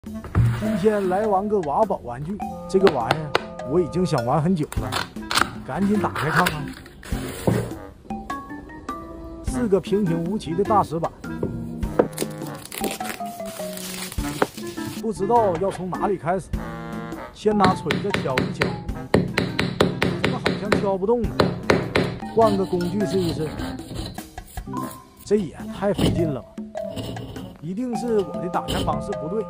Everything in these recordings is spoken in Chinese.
今天来玩个挖宝玩具，这个玩意儿我已经想玩很久了，赶紧打开看看。4个平平无奇的大石板，不知道要从哪里开始。先拿锤子敲一敲，怎么好像敲不动呢？换个工具试一试。这也太费劲了吧！一定是我的打开方式不对。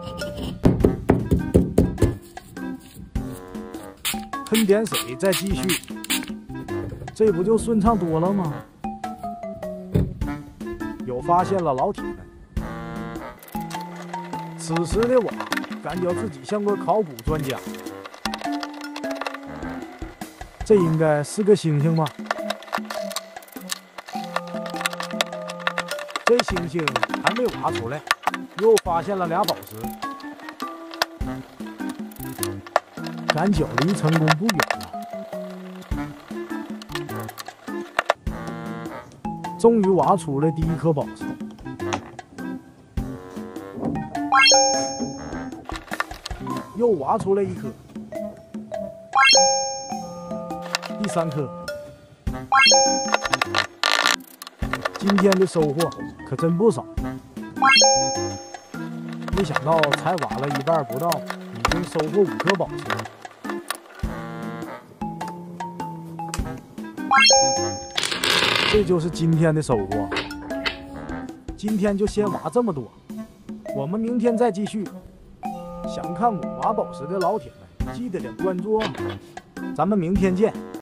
喷点水，再继续，这不就顺畅多了吗？有发现了，老铁们！此时的我感觉自己像个考古专家。这应该是个星星吧？这星星还没挖出来，又发现了俩宝石。赶脚离成功不远了，终于挖出了第一颗宝石。又挖出来一颗，第3颗。今天的收获可真不少，没想到才挖了一半不到，已经收获5颗宝石。这就是今天的收获。今天就先挖这么多，我们明天再继续。想看我挖宝石的老铁们，记得点关注哦。咱们明天见。